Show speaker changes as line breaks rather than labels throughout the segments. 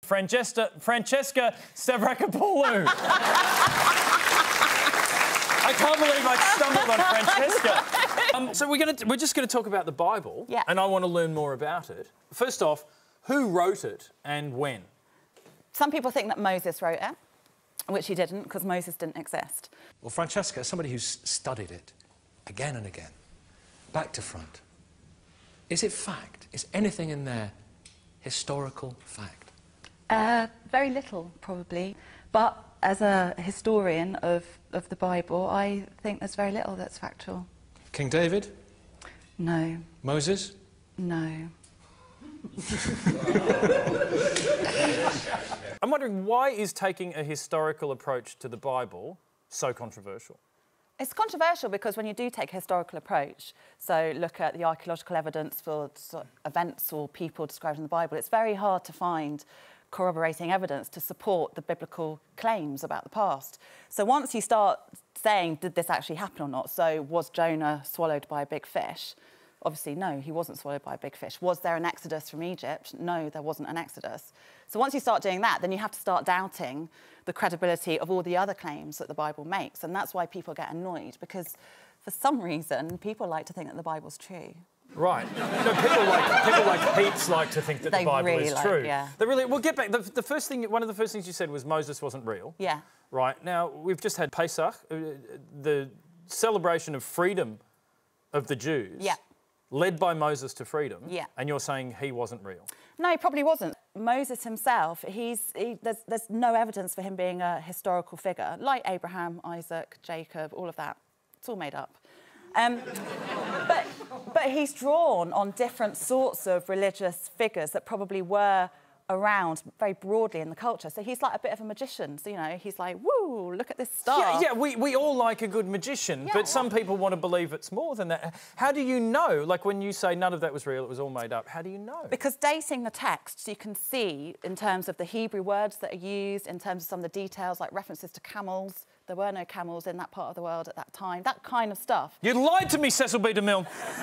Francesca Stavrakopoulou. I can't believe I stumbled on Francesca. So we're just going to talk about the Bible,
yeah.
And I want to learn more about it. First off, who wrote it and when?
Some people think that Moses wrote it, which he didn't, because Moses didn't exist.
Well, Francesca, as somebody who's studied it again and again, back to front, is it fact? Is anything in there historical fact?
Very little, probably. But as a historian of the Bible, I think there's very little that's factual.
King David?
No.
Moses?
No.
I'm wondering, why is taking a historical approach to the Bible so controversial?
It's controversial because when you do take a historical approach, so look at the archaeological evidence for events or people described in the Bible, it's very hard to find corroborating evidence to support the biblical claims about the past. So once you start saying, did this actually happen or not? So was Jonah swallowed by a big fish? Obviously, no, he wasn't swallowed by a big fish. Was there an exodus from Egypt? No, there wasn't an exodus. So once you start doing that, then you have to start doubting the credibility of all the other claims that the Bible makes. And that's why people get annoyed, because for some reason, people like to think that the Bible's true.
Right. No, people like Pete's like to think that the Bible
really
is true.
Yeah.
They really. We'll get back. The first thing, one of the first things you said was Moses wasn't real.
Yeah.
Right. Now we've just had Pesach, the celebration of freedom of the Jews.
Yeah.
Led by Moses to freedom.
Yeah.
And you're saying he wasn't real.
No, he probably wasn't. Moses himself, there's no evidence for him being a historical figure, like Abraham, Isaac, Jacob, all of that. It's all made up. But he's drawn on different sorts of religious figures that probably were around very broadly in the culture. So he's like a bit of a magician. So, you know, he's like, woo, look at this star.
Yeah, we all like a good magician,
yeah,
but some people want to believe it's more than that. How do you know? Like, when you say none of that was real, it was all made up, how do you know?
Because dating the texts, you can see in terms of the Hebrew words that are used, in terms of some of the details, like references to camels. There were no camels in that part of the world at that time. That kind of stuff.
You lied to me, Cecil B. DeMille.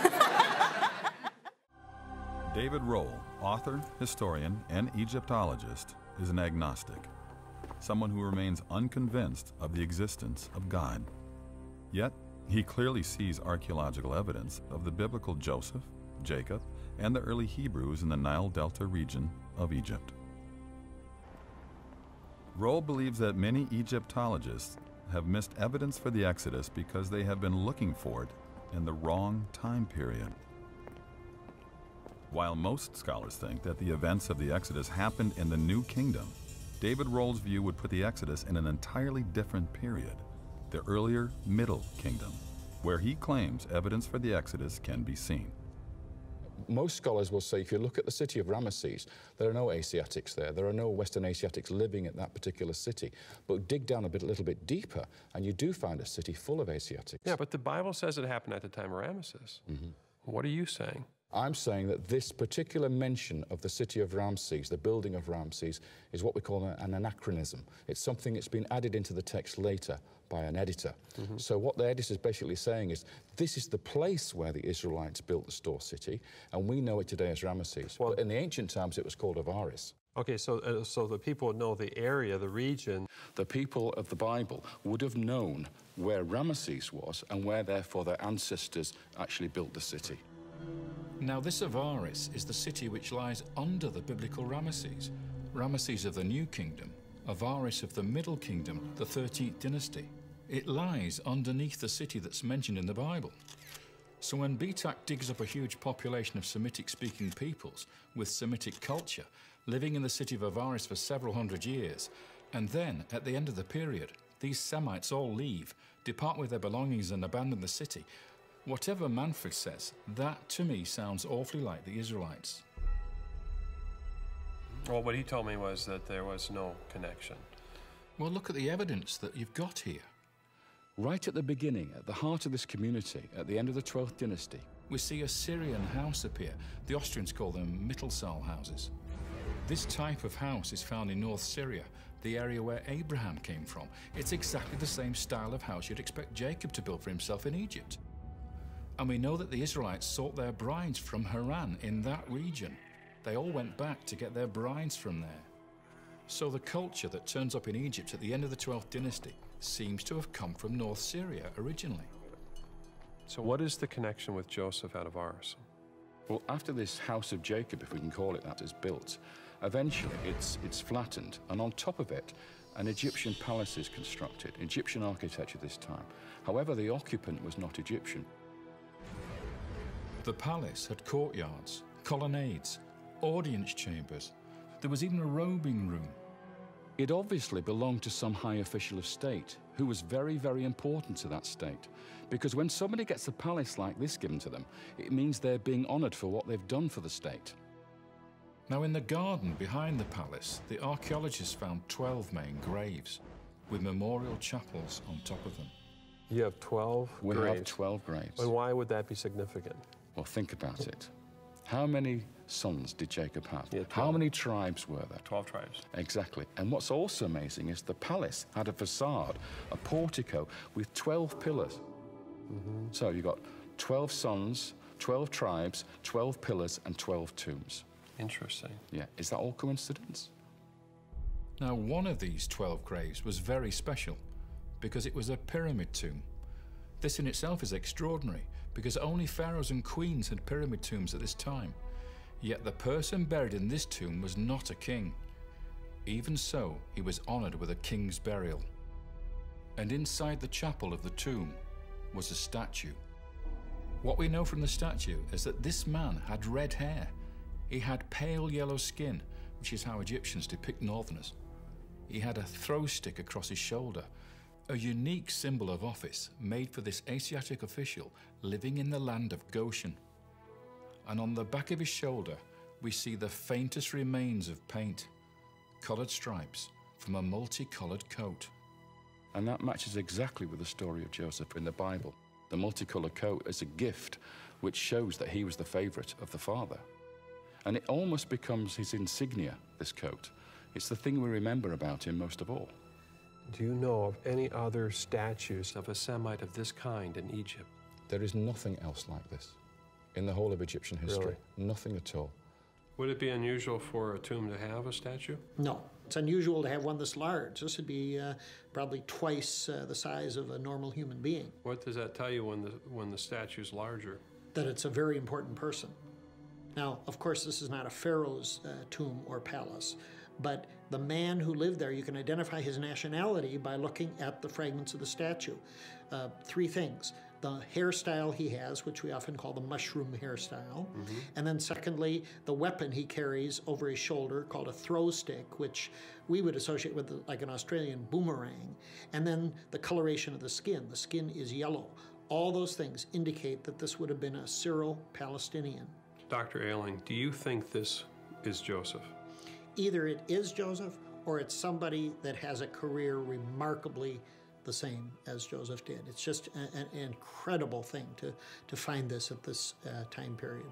David Rohl, author, historian, and Egyptologist, is an agnostic, someone who remains unconvinced of the existence of God. Yet, he clearly sees archaeological evidence of the biblical Joseph, Jacob, and the early Hebrews in the Nile Delta region of Egypt. Rohl believes that many Egyptologists have missed evidence for the Exodus because they have been looking for it in the wrong time period. While most scholars think that the events of the Exodus happened in the New Kingdom, David Rohl's view would put the Exodus in an entirely different period, the earlier Middle Kingdom, where he claims evidence for the Exodus can be seen.
Most scholars will say if you look at the city of Ramesses, there are no Asiatics there. There are no Western Asiatics living at that particular city. But dig down a little bit deeper, and you do find a city full of Asiatics.
Yeah, but the Bible says it happened at the time of Ramesses. Mm-hmm. What are you saying?
I'm saying that this particular mention of the city of Ramses, the building of Ramses, is what we call an anachronism. It's something that's been added into the text later by an editor. Mm-hmm. So what the editor is basically saying is, this is the place where the Israelites built the store city, and we know it today as Ramesses. Well, but in the ancient times, it was called Avaris.
Okay, so the people would know the area, the region.
The people of the Bible would have known where Ramesses was and where, therefore, their ancestors actually built the city.
Now, this Avaris is the city which lies under the biblical Ramesses. Ramesses of the New Kingdom, Avaris of the Middle Kingdom, the 13th dynasty. It lies underneath the city that's mentioned in the Bible. So when Bitak digs up a huge population of Semitic-speaking peoples with Semitic culture, living in the city of Avaris for several hundred years, and then, at the end of the period, these Semites all leave, depart with their belongings and abandon the city, whatever Manfred says, that to me sounds awfully like the Israelites.
Well, what he told me was that there was no connection.
Well, look at the evidence that you've got here.
Right at the beginning, at the heart of this community, at the end of the 12th dynasty,
we see a Syrian house appear. The Austrians call them Mittelsaal houses. This type of house is found in North Syria, the area where Abraham came from. It's exactly the same style of house you'd expect Jacob to build for himself in Egypt. And we know that the Israelites sought their brides from Haran in that region. They all went back to get their brides from there. So the culture that turns up in Egypt at the end of the 12th dynasty seems to have come from North Syria originally.
So what is the connection with Joseph out of Ars?
Well, after this House of Jacob, if we can call it that, is built, eventually it's flattened, and on top of it, an Egyptian palace is constructed, Egyptian architecture this time. However, the occupant was not Egyptian.
The palace had courtyards, colonnades, audience chambers. There was even a robing room.
It obviously belonged to some high official of state who was very, very important to that state. Because when somebody gets a palace like this given to them, it means they're being honored for what they've done for the state.
Now, in the garden behind the palace, the archaeologists found 12 main graves with memorial chapels on top of them.
You have 12
We
graves.
have 12 graves.
And why would that be significant?
Well, think about it. How many sons did Jacob have?
Yeah, 12.
How many tribes were there?
12 tribes.
Exactly. And what's also amazing is the palace had a facade, a portico with 12 pillars. So you've got 12 sons, 12 tribes, 12 pillars, and 12 tombs.
Interesting.
Yeah. Is that all coincidence?
Now, one of these 12 graves was very special because it was a pyramid tomb. This in itself is extraordinary because only pharaohs and queens had pyramid tombs at this time. Yet the person buried in this tomb was not a king. Even so, he was honored with a king's burial. And inside the chapel of the tomb was a statue. What we know from the statue is that this man had red hair. He had pale yellow skin, which is how Egyptians depict northerners. He had a throw stick across his shoulder, a unique symbol of office made for this Asiatic official living in the land of Goshen. And on the back of his shoulder, we see the faintest remains of paint, colored stripes from a multicolored coat.
And that matches exactly with the story of Joseph in the Bible. The multicolored coat is a gift which shows that he was the favorite of the father. And it almost becomes his insignia, this coat. It's the thing we remember about him most of all.
Do you know of any other statues of a Semite of this kind in Egypt?
There is nothing else like this in the whole of Egyptian history.
Really?
Nothing at all.
Would it be unusual for a tomb to have a statue?
No. It's unusual to have one this large. This would be probably twice the size of a normal human being.
What does that tell you when the statue's larger?
That it's a very important person. Now, of course, this is not a pharaoh's tomb or palace, but the man who lived there, you can identify his nationality by looking at the fragments of the statue. Three things. The hairstyle he has, which we often call the mushroom hairstyle. And then secondly, the weapon he carries over his shoulder called a throw stick, which we would associate with like an Australian boomerang. And then the coloration of the skin. The skin is yellow. All those things indicate that this would have been a Syro-Palestinian.
Dr. Ayling, do you think this is Joseph?
Either it is Joseph or it's somebody that has a career remarkably the same as Joseph did. It's just an incredible thing to find this at this time period.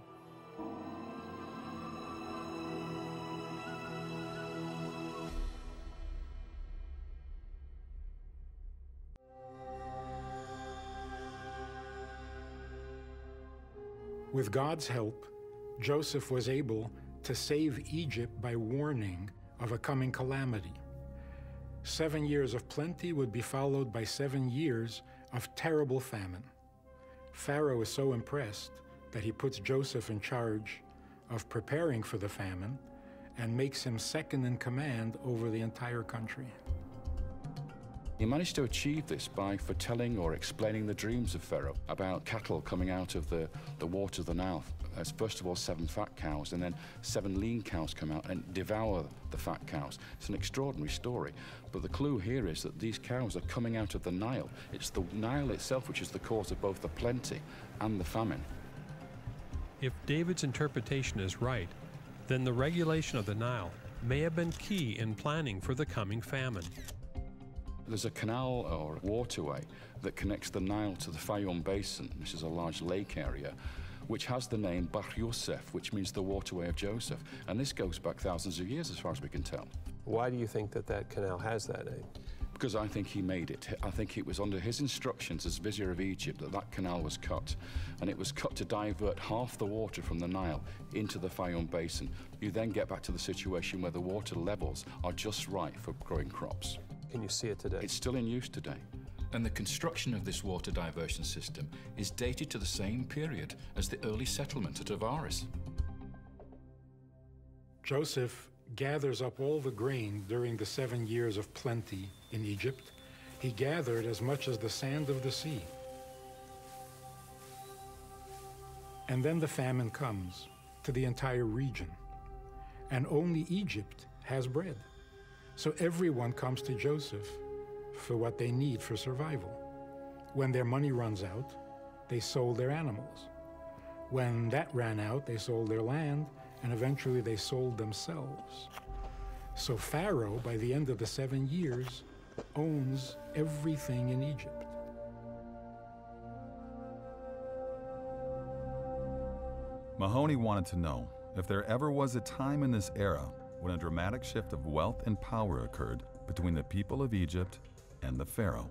With God's help, Joseph was able to save Egypt by warning of a coming calamity. 7 years of plenty would be followed by 7 years of terrible famine. Pharaoh is so impressed that he puts Joseph in charge of preparing for the famine and makes him second in command over the entire country.
He managed to achieve this by foretelling or explaining the dreams of Pharaoh about cattle coming out of the water of the Nile. As first of all 7 fat cows, and then 7 lean cows come out and devour the fat cows. It's an extraordinary story. But the clue here is that these cows are coming out of the Nile. It's the Nile itself which is the cause of both the plenty and the famine.
If David's interpretation is right, then the regulation of the Nile may have been key in planning for the coming famine.
There's a canal or waterway that connects the Nile to the Fayum Basin, which is a large lake area, which has the name Bahr Yosef, which means the waterway of Joseph. And this goes back thousands of years as far as we can tell.
Why do you think that that canal has that name?
Because I think he made it. I think it was under his instructions as Vizier of Egypt that that canal was cut. And it was cut to divert half the water from the Nile into the Fayum Basin. You then get back to the situation where the water levels are just right for growing crops.
Can you see it today?
It's still in use today.
And the construction of this water diversion system is dated to the same period as the early settlement at Avaris.
Joseph gathers up all the grain during the 7 years of plenty in Egypt. He gathered as much as the sand of the sea. And then the famine comes to the entire region, and only Egypt has bread. So everyone comes to Joseph for what they need for survival. When their money runs out, they sold their animals. When that ran out, they sold their land, and eventually they sold themselves. So Pharaoh, by the end of the 7 years, owns everything in Egypt.
Mahoney wanted to know if there ever was a time in this era when a dramatic shift of wealth and power occurred between the people of Egypt and the Pharaoh.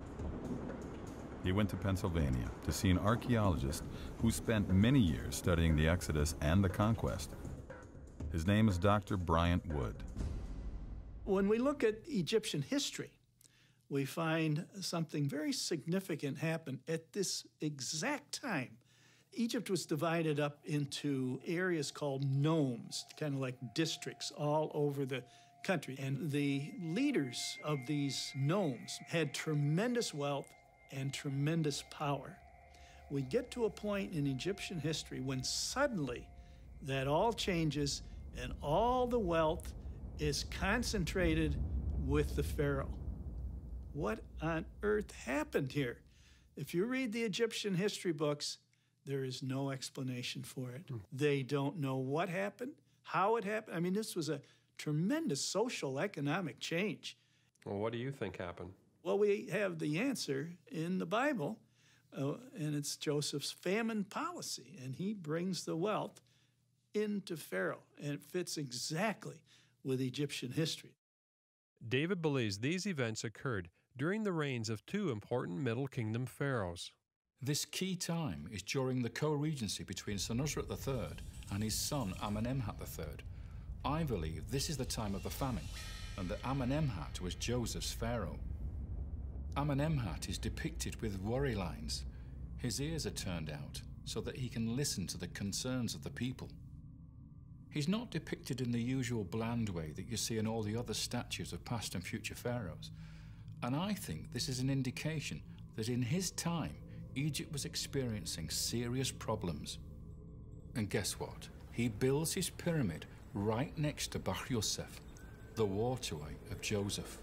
He went to Pennsylvania to see an archaeologist who spent many years studying the Exodus and the conquest. His name is Dr. Bryant Wood.
When we look at Egyptian history, we find something very significant happen at this exact time. Egypt was divided up into areas called nomes, kind of like districts all over the country. And the leaders of these nomes had tremendous wealth and tremendous power. We get to a point in Egyptian history when suddenly that all changes and all the wealth is concentrated with the Pharaoh. What on earth happened here? If you read the Egyptian history books, there is no explanation for it. They don't know what happened, how it happened. I mean, this was a tremendous social, economic change.
Well, what do you think happened?
Well, we have the answer in the Bible, and it's Joseph's famine policy, and he brings the wealth into Pharaoh, and it fits exactly with Egyptian history.
David believes these events occurred during the reigns of two important Middle Kingdom pharaohs.
This key time is during the co-regency between Senusret III and his son Amenemhat III. I believe this is the time of the famine, and that Amenemhat was Joseph's pharaoh. Amenemhat is depicted with worry lines. His ears are turned out so that he can listen to the concerns of the people. He's not depicted in the usual bland way that you see in all the other statues of past and future pharaohs. And I think this is an indication that in his time, Egypt was experiencing serious problems. And guess what? He builds his pyramid right next to Bahr Yosef, the waterway of Joseph.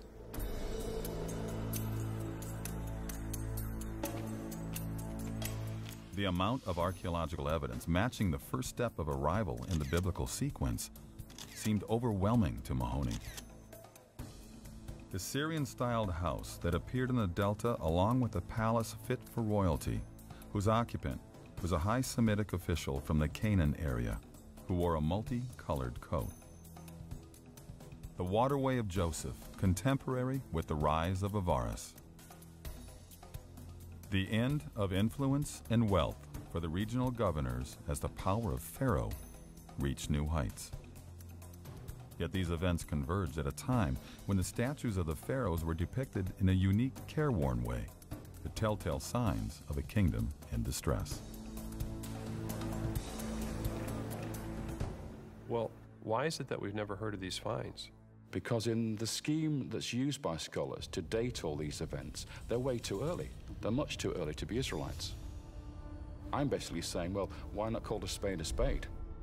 The amount of archaeological evidence matching the first step of arrival in the biblical sequence seemed overwhelming to Mahoney. The Syrian-styled house that appeared in the Delta along with a palace fit for royalty, whose occupant was a high Semitic official from the Canaan area who wore a multicolored coat. The waterway of Joseph, contemporary with the rise of Avaris. The end of influence and wealth for the regional governors as the power of Pharaoh reached new heights. Yet these events converged at a time when the statues of the pharaohs were depicted in a unique, careworn way, the telltale signs of a kingdom in distress.
Well, why is it that we've never heard of these finds?
Because in the scheme that's used by scholars to date all these events, they're way too early. They're much too early to be Israelites. I'm basically saying, well, why not call a spade a spade?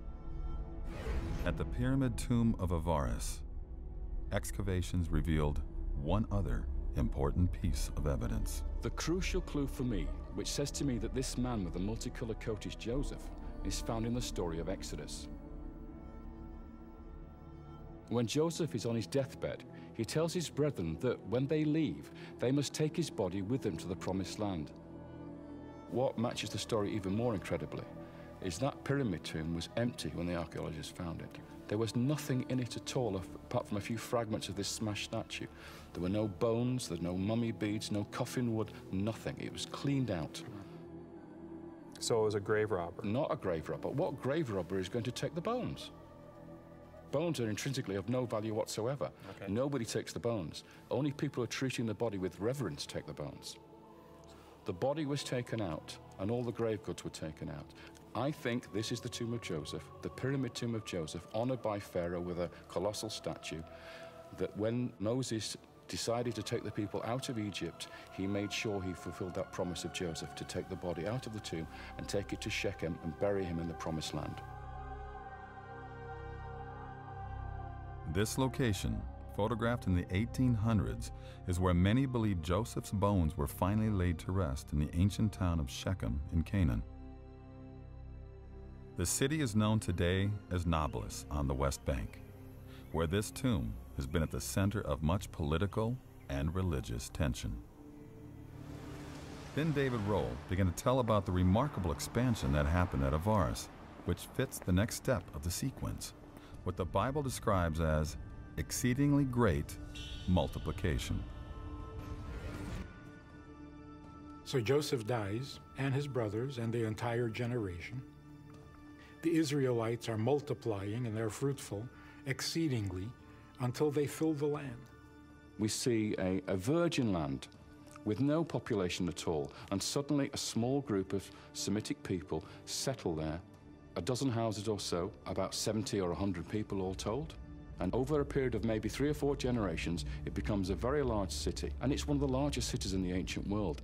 At the pyramid tomb of Avaris, excavations revealed one other important piece of evidence.
The crucial clue for me, which says to me that this man with the multicolored coat is Joseph, is found in the story of Exodus. When Joseph is on his deathbed, he tells his brethren that when they leave, they must take his body with them to the promised land. What matches the story even more incredibly is that pyramid tomb was empty when the archaeologists found it. There was nothing in it at all, apart from a few fragments of this smashed statue. There were no bones, there were no mummy beads, no coffin wood, nothing. It was cleaned out.
So it was a grave robber?
Not a grave robber. What grave robber is going to take the bones? Bones are intrinsically of no value whatsoever. Okay. Nobody takes the bones. Only people who are treating the body with reverence take the bones. The body was taken out, and all the grave goods were taken out. I think this is the tomb of Joseph, the pyramid tomb of Joseph, honored by Pharaoh with a colossal statue, that when Moses decided to take the people out of Egypt, he made sure he fulfilled that promise of Joseph to take the body out of the tomb and take it to Shechem and bury him in the promised land.
This location, photographed in the 1800s, is where many believe Joseph's bones were finally laid to rest in the ancient town of Shechem in Canaan. The city is known today as Nablus on the West Bank, where this tomb has been at the center of much political and religious tension. Then David Rohl began to tell about the remarkable expansion that happened at Avaris, which fits the next step of the sequence, what the Bible describes as exceedingly great multiplication.
So Joseph dies, and his brothers, and the entire generation. The Israelites are multiplying, and they're fruitful exceedingly until they fill the land.
We see a virgin land with no population at all, and suddenly a small group of Semitic people settle there. A dozen houses or so, about 70 or 100 people all told. And over a period of maybe 3 or 4 generations, it becomes a very large city, and it's one of the largest cities in the ancient world.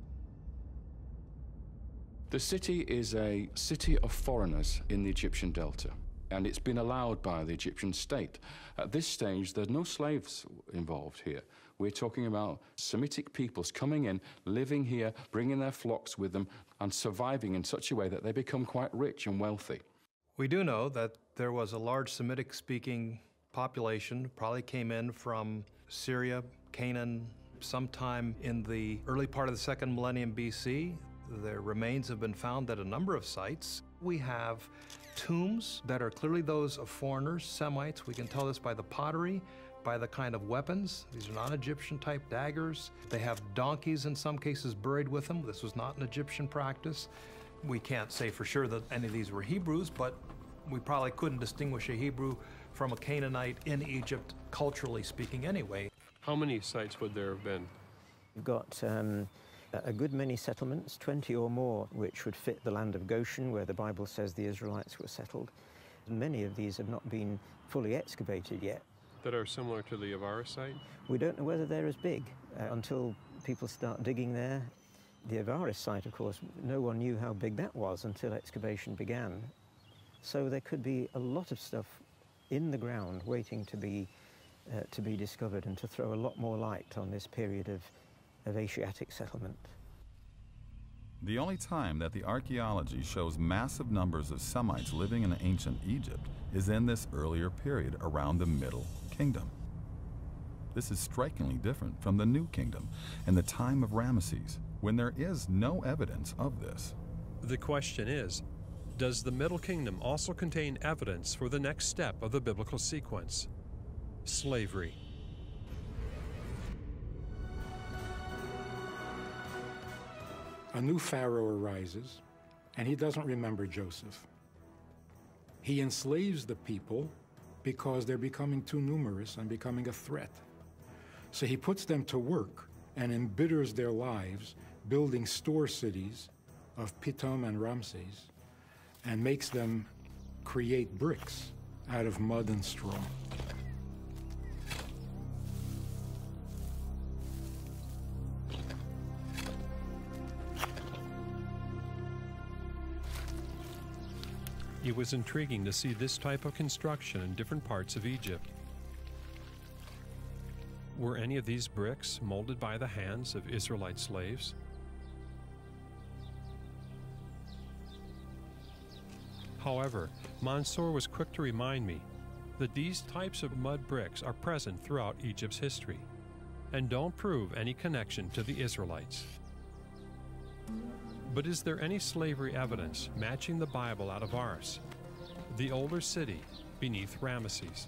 The city is a city of foreigners in the Egyptian Delta, and it's been allowed by the Egyptian state. At this stage, there are no slaves involved here. We're talking about Semitic peoples coming in, living here, bringing their flocks with them, and surviving in such a way that they become quite rich and wealthy.
We do know that there was a large Semitic-speaking population, probably came in from Syria, Canaan, sometime in the early part of the 2nd millennium BC. Their remains have been found at a number of sites. We have tombs that are clearly those of foreigners, Semites. We can tell this by the pottery, by the kind of weapons. These are non-Egyptian type daggers. They have donkeys in some cases buried with them. This was not an Egyptian practice. We can't say for sure that any of these were Hebrews, but we probably couldn't distinguish a Hebrew from a Canaanite in Egypt, culturally speaking anyway.
How many sites would there have been?
We've got a good many settlements, 20 or more, which would fit the land of Goshen, where the Bible says the Israelites were settled. Many of these have not been fully excavated yet.
That are similar to the Avaris site?
We don't know whether they're as big until people start digging there. The Avaris site, of course, no one knew how big that was until excavation began. So there could be a lot of stuff in the ground waiting to be discovered and to throw a lot more light on this period of Asiatic settlement.
The only time that the archaeology shows massive numbers of Semites living in ancient Egypt is in this earlier period around the Middle Kingdom. This is strikingly different from the New Kingdom and the time of Ramesses, when there is no evidence of this.
The question is, does the Middle Kingdom also contain evidence for the next step of the biblical sequence? Slavery.
A new Pharaoh arises, and he doesn't remember Joseph. He enslaves the people because they're becoming too numerous and becoming a threat. So he puts them to work and embitters their lives, building store cities of Pithom and Ramses, and makes them create bricks out of mud and straw.
It was intriguing to see this type of construction in different parts of Egypt. Were any of these bricks molded by the hands of Israelite slaves? However, Mansour was quick to remind me that these types of mud bricks are present throughout Egypt's history and don't prove any connection to the Israelites. But is there any slavery evidence matching the Bible out of Avaris, the older city beneath Ramesses.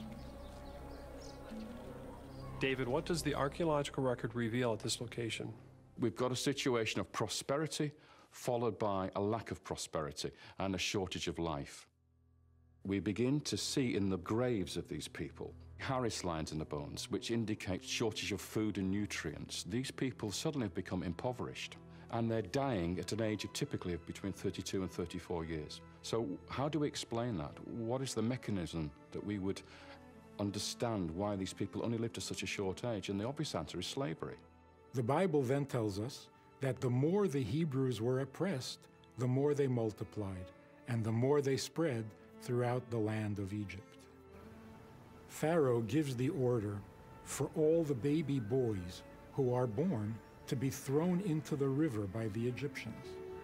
David, what does the archaeological record reveal at this location?
We've got a situation of prosperity followed by a lack of prosperity and a shortage of life. We begin to see in the graves of these people Harris lines in the bones, which indicate shortage of food and nutrients. These people suddenly have become impoverished, and they're dying at an age of typically between 32 and 34 years. So how do we explain that? What is the mechanism that we would understand why these people only lived to such a short age? And the obvious answer is slavery.
The Bible then tells us that the more the Hebrews were oppressed, the more they multiplied, and the more they spread throughout the land of Egypt. Pharaoh gives the order for all the baby boys who are born to be thrown into the river by the Egyptians.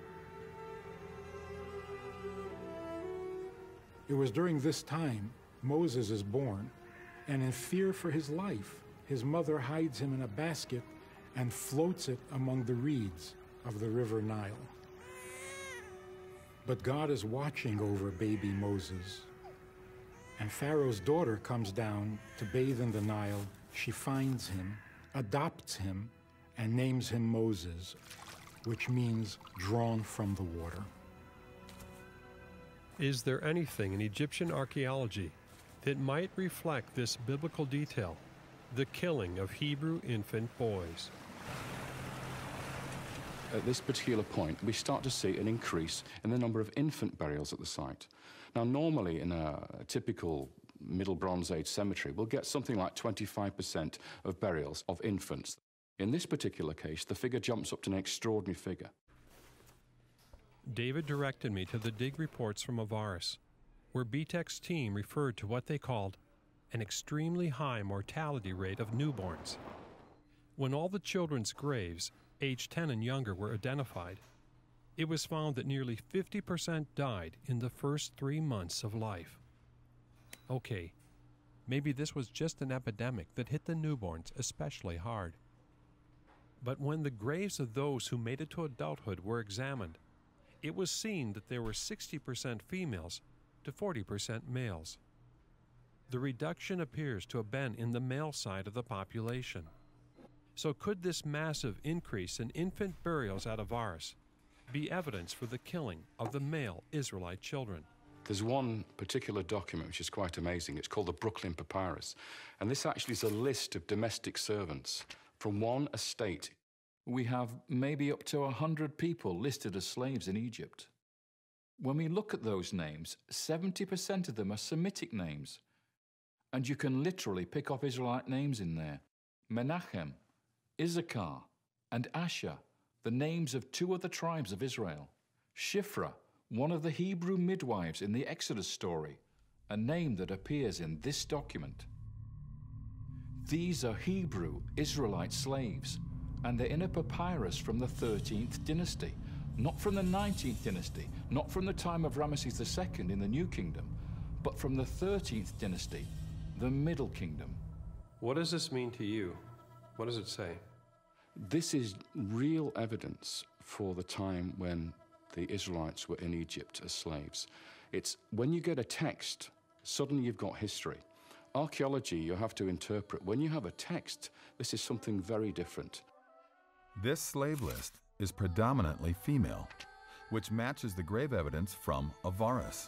It was during this time Moses is born, and in fear for his life, his mother hides him in a basket and floats it among the reeds of the river Nile. But God is watching over baby Moses. And Pharaoh's daughter comes down to bathe in the Nile. She finds him, adopts him, and names him Moses, which means drawn from the water.
Is there anything in Egyptian archaeology that might reflect this biblical detail, the killing of Hebrew infant boys?
At this particular point, we start to see an increase in the number of infant burials at the site. Now, normally in a typical Middle Bronze Age cemetery, we'll get something like 25% of burials of infants. In this particular case, the figure jumps up to an extraordinary figure.
David directed me to the dig reports from Avaris, where BTEC's team referred to what they called an extremely high mortality rate of newborns. When all the children's graves, age 10 and younger, were identified, it was found that nearly 50% died in the first 3 months of life. Okay, maybe this was just an epidemic that hit the newborns especially hard. But when the graves of those who made it to adulthood were examined, it was seen that there were 60% females to 40% males. The reduction appears to have been in the male side of the population. So could this massive increase in infant burials at Avaris be evidence for the killing of the male Israelite children?
There's one particular document which is quite amazing. It's called the Brooklyn Papyrus. And this actually is a list of domestic servants from one estate. We have maybe up to 100 people listed as slaves in Egypt. When we look at those names, 70% of them are Semitic names. And you can literally pick off Israelite names in there. Menachem, Issachar, and Asher, the names of 2 other tribes of Israel. Shiphrah, one of the Hebrew midwives in the Exodus story, a name that appears in this document. These are Hebrew Israelite slaves, and they're in a papyrus from the 13th dynasty, not from the 19th dynasty, not from the time of Ramesses II in the New Kingdom, but from the 13th dynasty, the Middle Kingdom.
What does this mean to you? What does it say?
This is real evidence for the time when the Israelites were in Egypt as slaves. It's when you get a text, suddenly you've got history. Archaeology, you have to interpret. When you have a text, this is something very different.
This slave list is predominantly female, which matches the grave evidence from Avaris.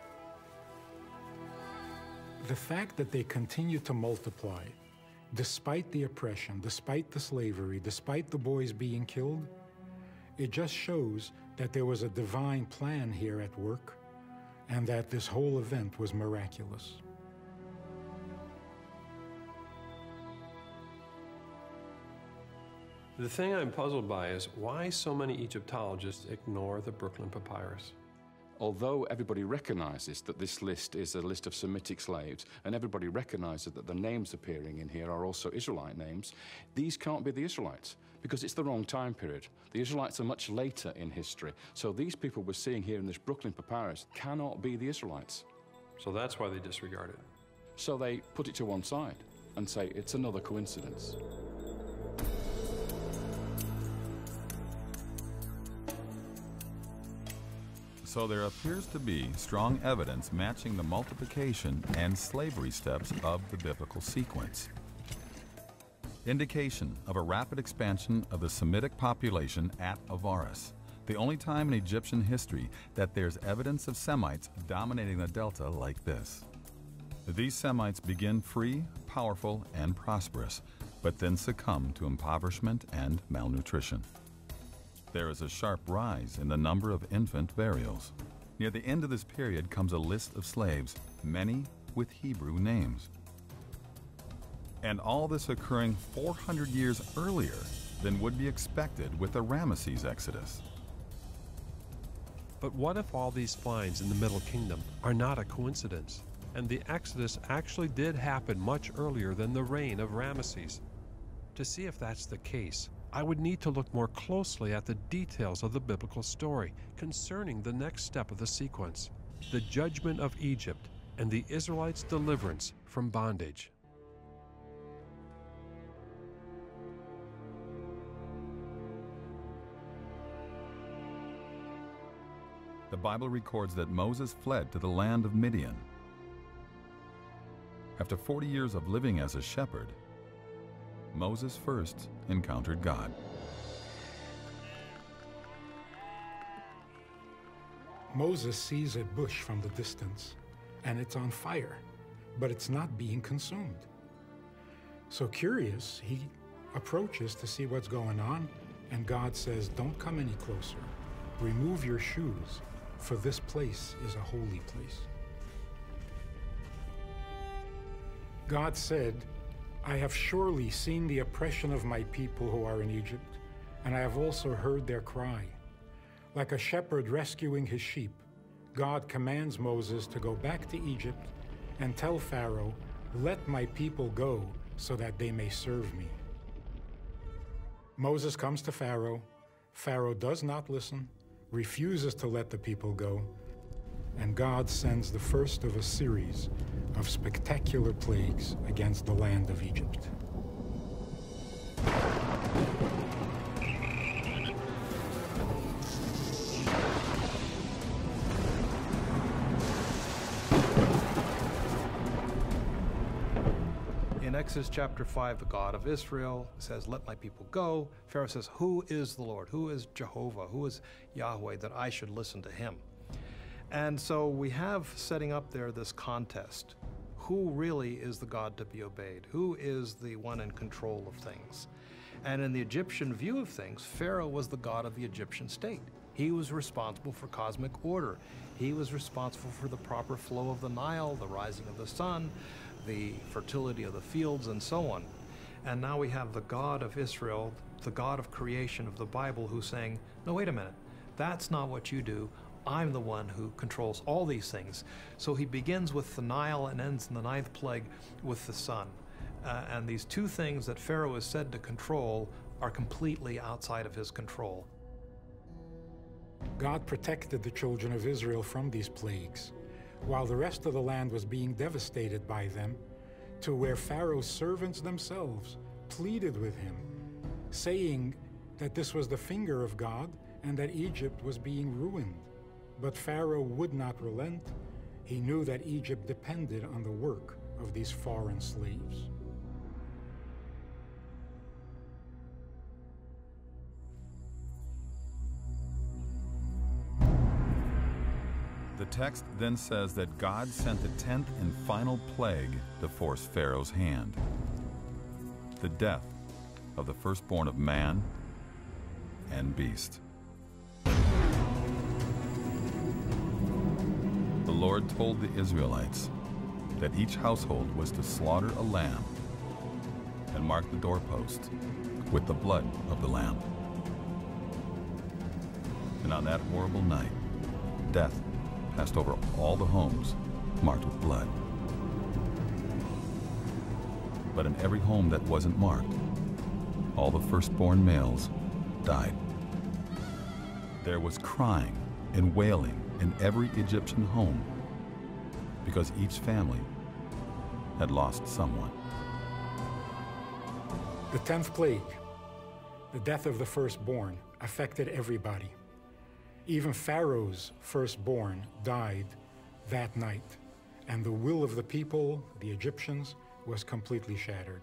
The fact that they continue to multiply, despite the oppression, despite the slavery, despite the boys being killed, it just shows that there was a divine plan here at work and that this whole event was miraculous.
The thing I'm puzzled by is why so many Egyptologists ignore the Brooklyn Papyrus.
Although everybody recognizes that this list is a list of Semitic slaves, and everybody recognizes that the names appearing in here are also Israelite names, these can't be the Israelites, because it's the wrong time period. The Israelites are much later in history, so these people we're seeing here in this Brooklyn Papyrus cannot be the Israelites.
So that's why they disregard it.
So they put it to one side and say it's another coincidence.
So there appears to be strong evidence matching the multiplication and slavery steps of the biblical sequence. Indication of a rapid expansion of the Semitic population at Avaris, the only time in Egyptian history that there's evidence of Semites dominating the delta like this. These Semites begin free, powerful, and prosperous, but then succumb to impoverishment and malnutrition. There is a sharp rise in the number of infant burials. Near the end of this period comes a list of slaves, many with Hebrew names. And all this occurring 400 years earlier than would be expected with the Ramesses Exodus.
But what if all these finds in the Middle Kingdom are not a coincidence, and the Exodus actually did happen much earlier than the reign of Ramesses? To see if that's the case, I would need to look more closely at the details of the biblical story concerning the next step of the sequence, the judgment of Egypt and the Israelites' deliverance from bondage.
The Bible records that Moses fled to the land of Midian. After 40 years of living as a shepherd, Moses first encountered God.
Moses sees a bush from the distance, and it's on fire, but it's not being consumed. So curious, he approaches to see what's going on, and God says, "Don't come any closer. Remove your shoes, for this place is a holy place." God said, "I have surely seen the oppression of my people who are in Egypt, and I have also heard their cry. Like a shepherd rescuing his sheep, God commands Moses to go back to Egypt and tell Pharaoh, 'Let my people go so that they may serve me.' Moses comes to Pharaoh. Pharaoh does not listen, refuses to let the people go, and God sends the first of a series of spectacular plagues against the land of Egypt.
In Exodus chapter 5, the God of Israel says, "Let my people go." Pharaoh says, "Who is the Lord? Who is Jehovah? Who is Yahweh that I should listen to him?" And so we have setting up there this contest. Who really is the God to be obeyed? Who is the one in control of things? And in the Egyptian view of things, Pharaoh was the god of the Egyptian state. He was responsible for cosmic order. He was responsible for the proper flow of the Nile, the rising of the sun, the fertility of the fields, and so on. And now we have the God of Israel, the God of creation of the Bible, who's saying, "No, wait a minute. That's not what you do. I'm the one who controls all these things." So he begins with the Nile and ends in the 9th plague with the sun. And these two things that Pharaoh is said to control are completely outside of his control.
God protected the children of Israel from these plagues, while the rest of the land was being devastated by them, to where Pharaoh's servants themselves pleaded with him, saying that this was the finger of God and that Egypt was being ruined. But Pharaoh would not relent. He knew that Egypt depended on the work of these foreign slaves.
The text then says that God sent the 10th and final plague to force Pharaoh's hand: the death of the firstborn of man and beast. The Lord told the Israelites that each household was to slaughter a lamb and mark the doorpost with the blood of the lamb. And on that horrible night, death passed over all the homes marked with blood. But in every home that wasn't marked, all the firstborn males died. There was crying and wailing in every Egyptian home because each family had lost someone.
The 10th plague, the death of the firstborn, affected everybody. Even Pharaoh's firstborn died that night, and the will of the people, the Egyptians, was completely shattered.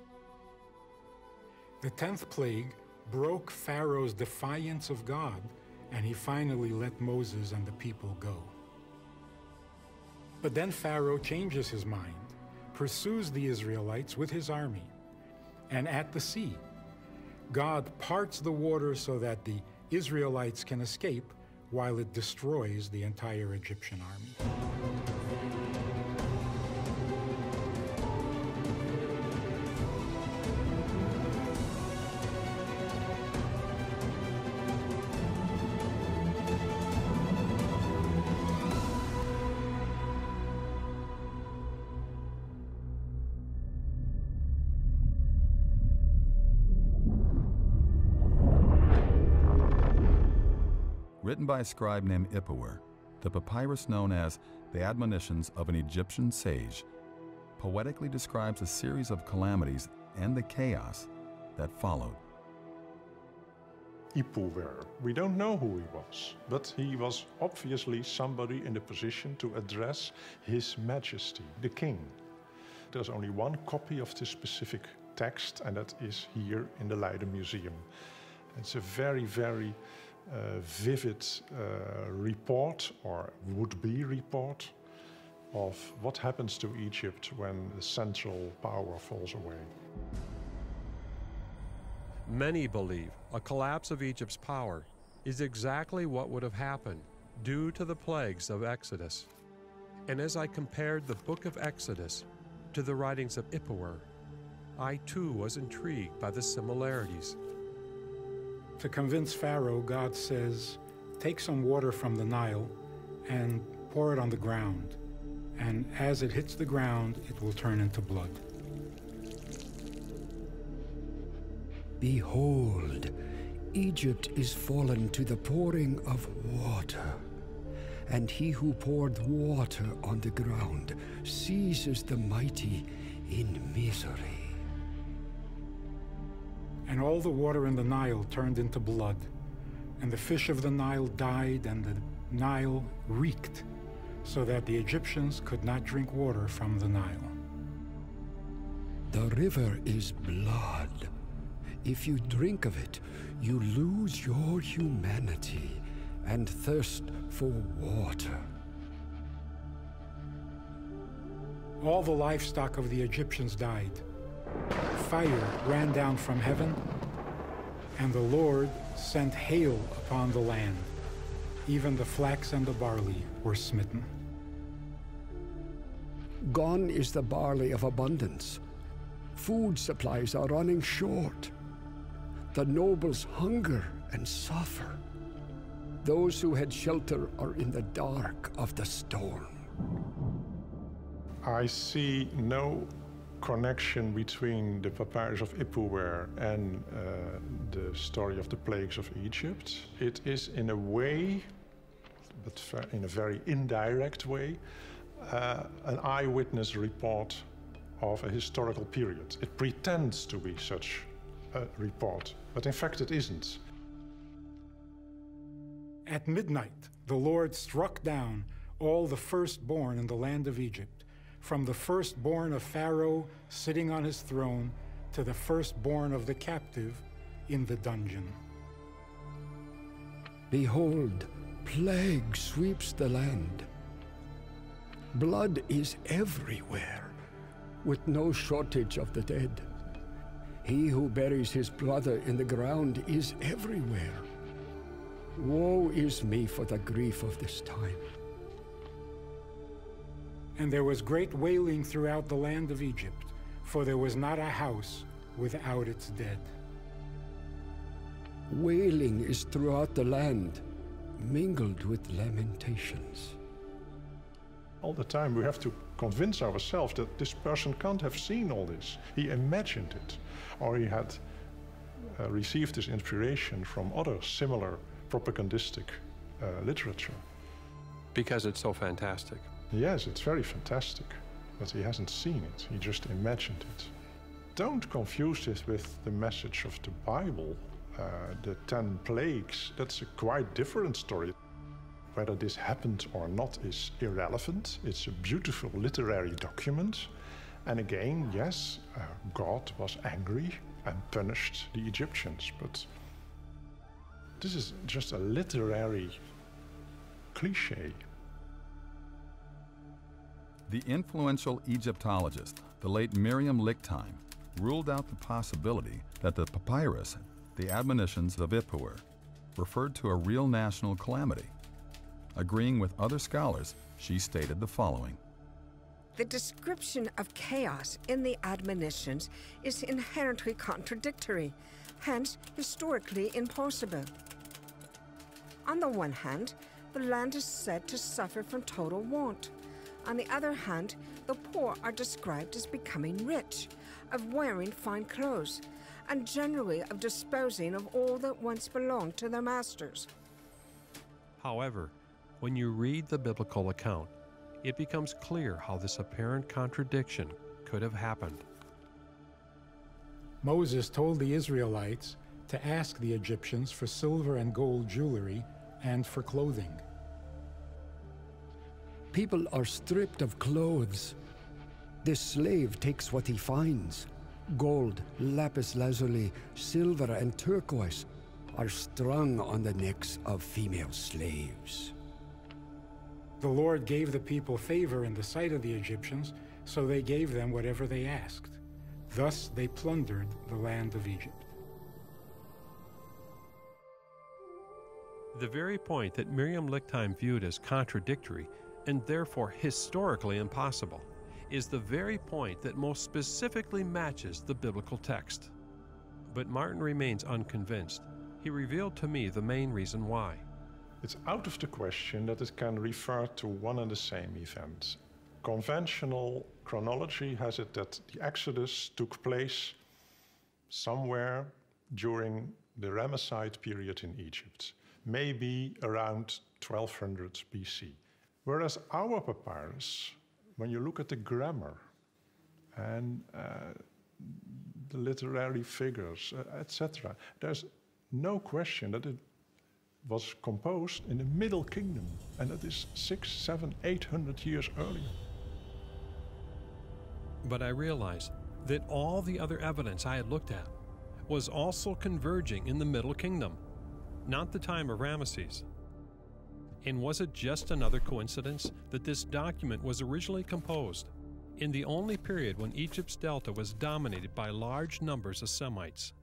The 10th plague broke Pharaoh's defiance of God, and he finally let Moses and the people go. But then Pharaoh changes his mind, pursues the Israelites with his army, and at the sea, God parts the water so that the Israelites can escape while it destroys the entire Egyptian army.
Written by a scribe named Ipuwer, the papyrus known as The Admonitions of an Egyptian Sage poetically describes a series of calamities and the chaos that followed.
Ipuwer. We don't know who he was, but he was obviously somebody in the position to address His Majesty, the King. There's only one copy of this specific text, and that is here in the Leiden Museum. It's a very, very vivid report, or would-be report, of what happens to Egypt when the central power falls away.
Many believe a collapse of Egypt's power is exactly what would have happened due to the plagues of Exodus. And as I compared the book of Exodus to the writings of Ipuwer, I too was intrigued by the similarities.
To convince Pharaoh, God says, take some water from the Nile and pour it on the ground. And as it hits the ground, it will turn into blood.
Behold, Egypt is fallen to the pouring of water. And he who poured water on the ground seizes the mighty in misery.
And all the water in the Nile turned into blood, and the fish of the Nile died, and the Nile reeked, so that the Egyptians could not drink water from the Nile.
The river is blood. If you drink of it, you lose your humanity and thirst for water.
All the livestock of the Egyptians died. Fire ran down from heaven, and the Lord sent hail upon the land. Even the flax and the barley were smitten.
Gone is the barley of abundance. Food supplies are running short. The nobles hunger and suffer. Those who had shelter are in the dark of the storm.
I see no connection between the papyrus of Ipuwer and the story of the plagues of Egypt. It is in a way, but in a very indirect way, an eyewitness report of a historical period. It pretends to be such a report, but in fact it isn't.
At midnight, the Lord struck down all the firstborn in the land of Egypt, from the firstborn of Pharaoh sitting on his throne to the firstborn of the captive in the dungeon.
Behold, plague sweeps the land. Blood is everywhere, with no shortage of the dead. He who buries his brother in the ground is everywhere. Woe is me for the grief of this time.
And there was great wailing throughout the land of Egypt, for there was not a house without its dead.
Wailing is throughout the land, mingled with lamentations.
All the time we have to convince ourselves that this person can't have seen all this. He imagined it, or he had received his inspiration from other similar propagandistic literature.
Because it's so fantastic.
Yes, it's very fantastic, but he hasn't seen it, he just imagined it. Don't confuse this with the message of the Bible. the 10 plagues, that's a quite different story. Whether this happened or not is irrelevant. It's a beautiful literary document. And again, yes, God was angry and punished the Egyptians, but this is just a literary cliché.
The influential Egyptologist, the late Miriam Lichtheim, ruled out the possibility that the papyrus, the admonitions of Ipuwer, referred to a real national calamity. Agreeing with other scholars, she stated the following.
The description of chaos in the admonitions is inherently contradictory, hence historically impossible. On the one hand, the land is said to suffer from total want. On the other hand, the poor are described as becoming rich, of wearing fine clothes, and generally of disposing of all that once belonged to their masters.
However, when you read the biblical account, it becomes clear how this apparent contradiction could have happened.
Moses told the Israelites to ask the Egyptians for silver and gold jewelry and for clothing.
People are stripped of clothes. This slave takes what he finds. Gold, lapis lazuli, silver, and turquoise are strung on the necks of female slaves.
The Lord gave the people favor in the sight of the Egyptians, so they gave them whatever they asked. Thus they plundered the land of Egypt.
The very point that Miriam Lichtheim viewed as contradictory and therefore historically impossible is the very point that most specifically matches the biblical text. But Martin remains unconvinced. He revealed to me the main reason why.
It's out of the question that it can refer to one and the same event. Conventional chronology has it that the Exodus took place somewhere during the Ramesside period in Egypt, maybe around 1200 BC. Whereas our papyrus, when you look at the grammar and the literary figures, etc., there's no question that it was composed in the Middle Kingdom, and that is 600, 700, 800 years earlier.
But I realized that all the other evidence I had looked at was also converging in the Middle Kingdom, not the time of Ramesses. And was it just another coincidence that this document was originally composed in the only period when Egypt's delta was dominated by large numbers of Semites?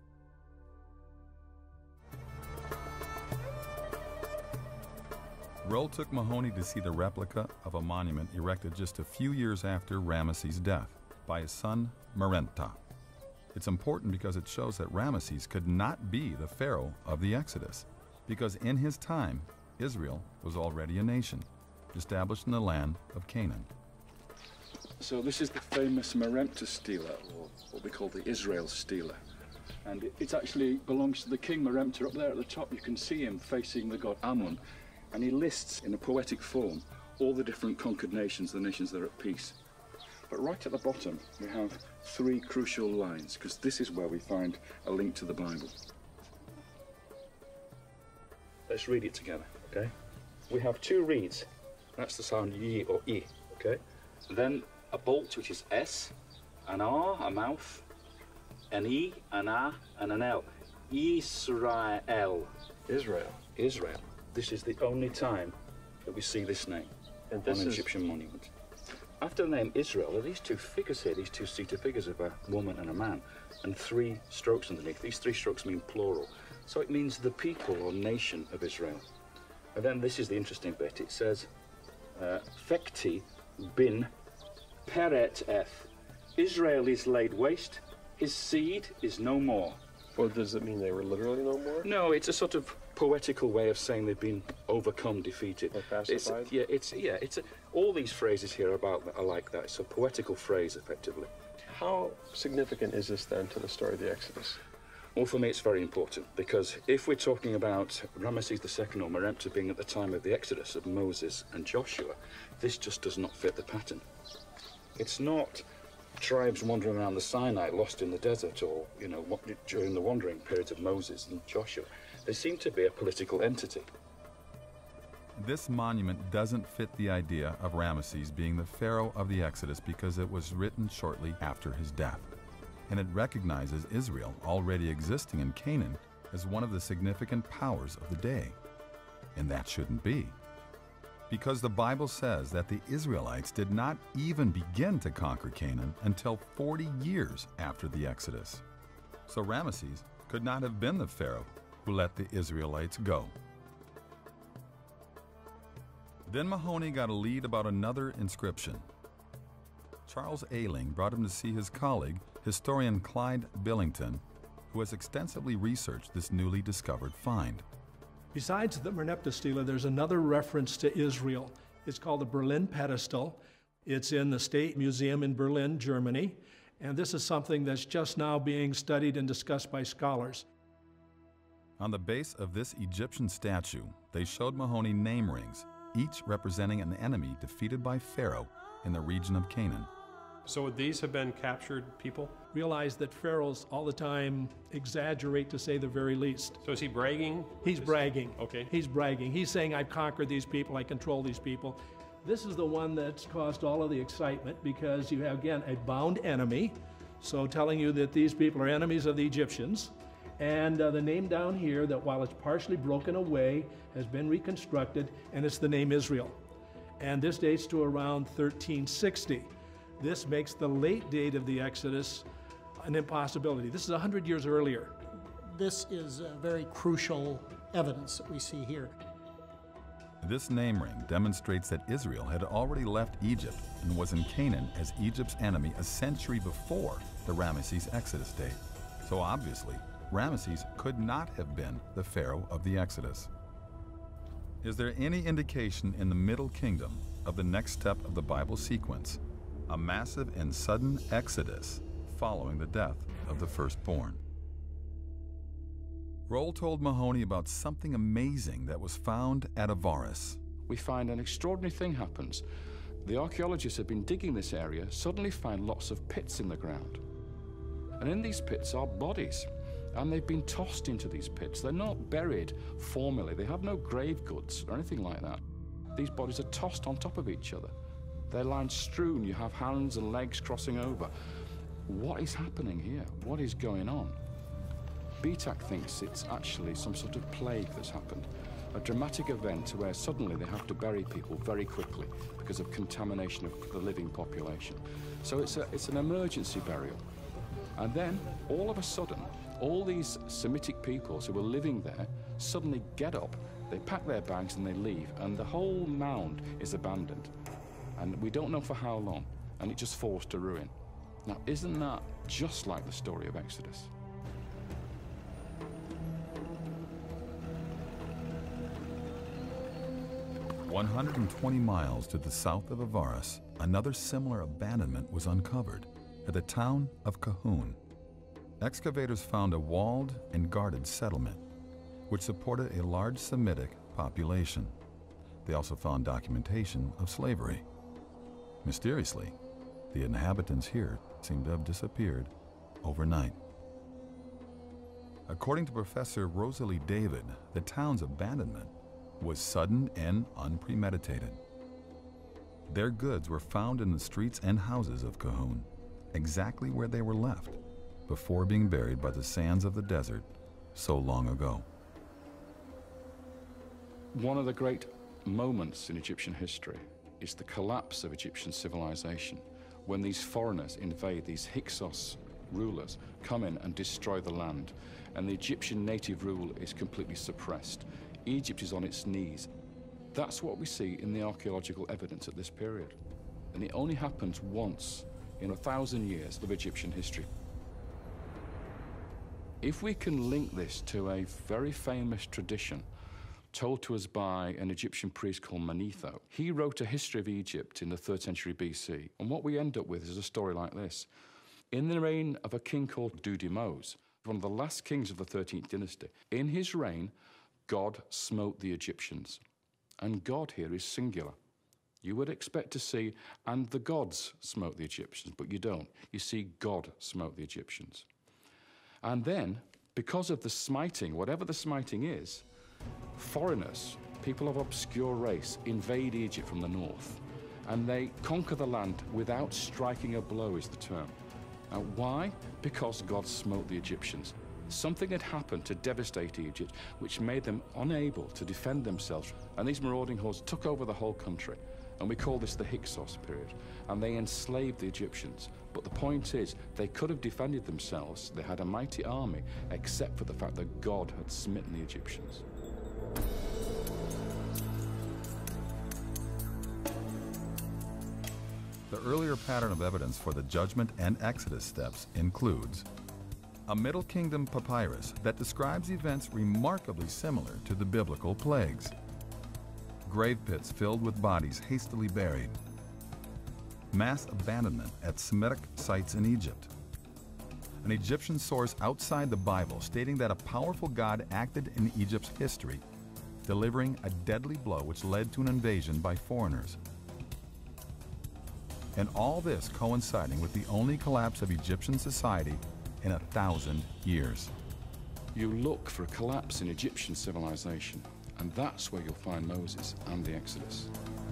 Roll took Mahoney to see the replica of a monument erected just a few years after Ramesses' death by his son Merenptah. It's important because it shows that Ramesses could not be the pharaoh of the Exodus, because in his time, Israel was already a nation, established in the land of Canaan.
So this is the famous Merenptah stela, or what we call the Israel stela. And it actually belongs to the king Merenptah. Up there at the top you can see him facing the god Amun. And he lists in a poetic form all the different conquered nations, the nations that are at peace. But right at the bottom, we have three crucial lines, because this is where we find a link to the Bible. Let's read it together, okay? We have two reeds. That's the sound Y or I, okay? Then a bolt, which is S, an R, a mouth, an E, an A, and an L. Israel. Israel. Israel. This is the only time that we see this name on an Egyptian monument. After the name Israel, there are these two figures here, these two seated figures of a woman and a man, and three strokes underneath. These three strokes mean plural. So it means the people or nation of Israel. And then this is the interesting bit. It says, Fekti bin Peret eth. Israel is laid waste, his seed is no more.
Well, does it mean they were literally no more?
No, it's a sort of poetical way of saying they've been overcome, defeated.
Or pacified?
All these phrases here are like that. It's a poetical phrase, effectively.
How significant is this then to the story of the Exodus?
Well, for me, it's very important, because if we're talking about Ramesses II or Merenptah being at the time of the Exodus of Moses and Joshua, this just does not fit the pattern. It's not tribes wandering around the Sinai, lost in the desert, or, you know, during the wandering periods of Moses and Joshua. They seem to be a political entity.
This monument doesn't fit the idea of Ramesses being the pharaoh of the Exodus because it was written shortly after his death. And it recognizes Israel, already existing in Canaan, as one of the significant powers of the day. And that shouldn't be. Because the Bible says that the Israelites did not even begin to conquer Canaan until 40 years after the Exodus. So Ramesses could not have been the pharaoh who let the Israelites go. Then Mahoney got a lead about another inscription. Charles Ayling brought him to see his colleague, historian Clyde Billington, who has extensively researched this newly discovered find.
Besides the Merneptah stela, there's another reference to Israel. It's called the Berlin pedestal. It's in the State Museum in Berlin, Germany, and this is something that's just now being studied and discussed by scholars.
On the base of this Egyptian statue, they showed Mahoney name rings, each representing an enemy defeated by Pharaoh in the region of Canaan.
So would these have been captured people?
Realize that pharaohs all the time exaggerate, to say the very least.
So is he bragging?
He's bragging.
Okay.
He's bragging. He's saying, I've conquered these people, I control these people. This is the one that's caused all of the excitement because you have, again, a bound enemy. So telling you that these people are enemies of the Egyptians. And the name down here, that while it's partially broken away, has been reconstructed, and it's the name Israel. And this dates to around 1360. This makes the late date of the Exodus an impossibility. This is 100 years earlier.
This is very crucial evidence that we see here.
This name ring demonstrates that Israel had already left Egypt and was in Canaan as Egypt's enemy a century before the Ramesses Exodus date. So obviously, Ramesses could not have been the pharaoh of the Exodus. Is there any indication in the Middle Kingdom of the next step of the Bible sequence, a massive and sudden exodus following the death of the firstborn? Roll told Mahoney about something amazing that was found at Avaris.
We find an extraordinary thing happens. The archaeologists have been digging this area, suddenly find lots of pits in the ground. And in these pits are bodies. And they've been tossed into these pits. They're not buried formally. They have no grave goods or anything like that. These bodies are tossed on top of each other. They're lying strewn. You have hands and legs crossing over. What is happening here? What is going on? BTAC thinks it's actually some sort of plague that's happened. A dramatic event where suddenly they have to bury people very quickly because of contamination of the living population. So it's an emergency burial. And then, all of a sudden, all these Semitic peoples who were living there suddenly get up, they pack their bags and they leave, and the whole mound is abandoned. And we don't know for how long, and it just falls to ruin. Now, isn't that just like the story of Exodus?
"120 miles to the south of Avaris, another similar abandonment was uncovered at the town of Kahun. Excavators found a walled and guarded settlement, which supported a large Semitic population. They also found documentation of slavery. Mysteriously, the inhabitants here seem to have disappeared overnight. According to Professor Rosalie David, the town's abandonment was sudden and unpremeditated. Their goods were found in the streets and houses of Kahun, exactly where they were left before being buried by the sands of the desert so long ago.
One of the great moments in Egyptian history is the collapse of Egyptian civilization, when these foreigners invade, these Hyksos rulers come in and destroy the land, and the Egyptian native rule is completely suppressed. Egypt is on its knees. That's what we see in the archaeological evidence at this period. And it only happens once in 1,000 years of Egyptian history. If we can link this to a very famous tradition told to us by an Egyptian priest called Manetho, he wrote a history of Egypt in the 3rd century BC. And what we end up with is a story like this. In the reign of a king called Dudimose, one of the last kings of the 13th dynasty, in his reign, God smote the Egyptians. And God here is singular. You would expect to see, and the gods smote the Egyptians, but you don't. You see God smote the Egyptians. And then, because of the smiting, whatever the smiting is, foreigners, people of obscure race, invade Egypt from the north, and they conquer the land without striking a blow, is the term. Now, why? Because God smote the Egyptians. Something had happened to devastate Egypt, which made them unable to defend themselves. And these marauding hordes took over the whole country. And we call this the Hyksos period. And they enslaved the Egyptians. But the point is, they could have defended themselves. They had a mighty army, except for the fact that God had smitten the Egyptians.
The earlier pattern of evidence for the Judgment and Exodus steps includes a Middle Kingdom papyrus that describes events remarkably similar to the biblical plagues, grave pits filled with bodies hastily buried, mass abandonment at Semitic sites in Egypt, an Egyptian source outside the Bible stating that a powerful God acted in Egypt's history, delivering a deadly blow which led to an invasion by foreigners. And all this coinciding with the only collapse of Egyptian society in 1,000 years.
You look for a collapse in Egyptian civilization, and that's where you'll find Moses and the Exodus.